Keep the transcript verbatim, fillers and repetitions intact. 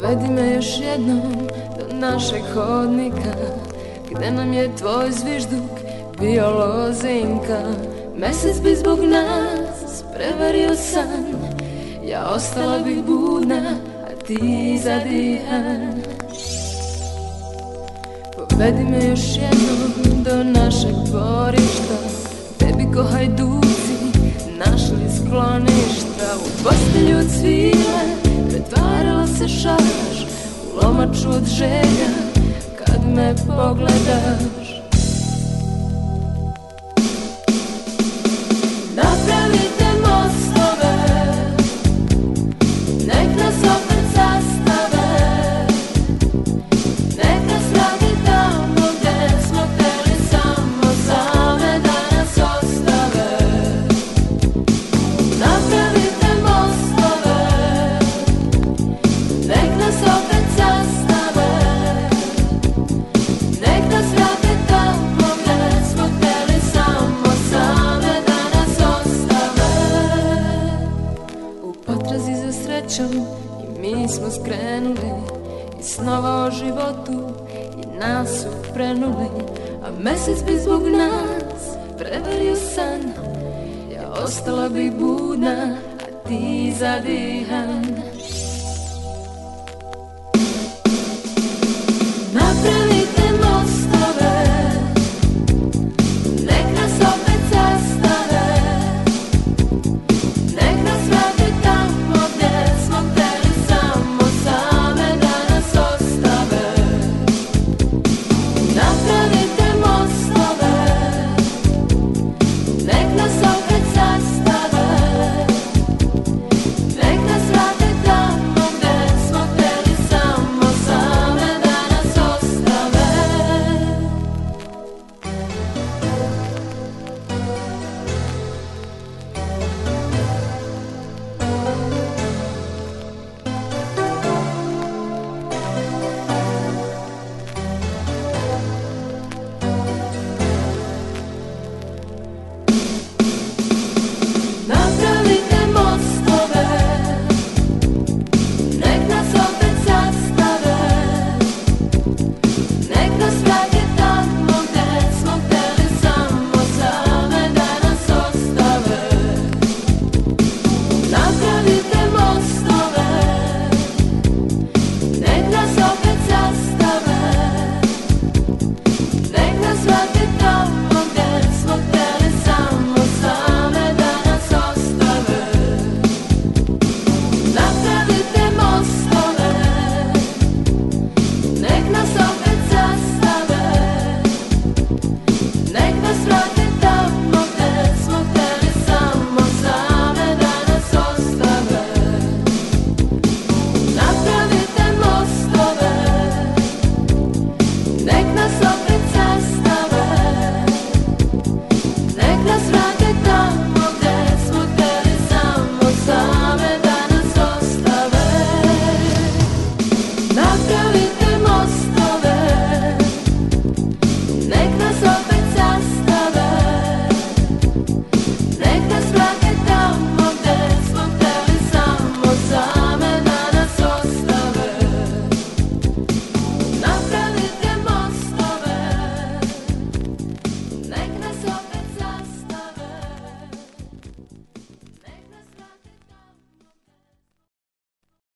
Povedi me još jednom do našeg hodnika, gde nam je tvoj zvižduk bio lozinka. Mesec bi zbog nas prevario san, ja ostala bih budna, a ti zadihan. Povedi me još jednom do našeg dvorišta, gde bi ko hajduci našli skloništa. U postelju od svile pretvarala se šaraš, u lomaču od želja kad me pogledaš. Napravite mostove, nek nas opet sastave, nek nas radi tamo gde smo hteli samo same da nas ostave. Napravite mostove, nek nas opet sastave, nek nas radi tamo gde smo hteli samo same da nas ostave. U potrazi za srećom i mi smo skrenuli iz snova o životu i nas su prenuli, a mesec bi zbog nas prevario san, ja ostala bih budna, a ti zadihan.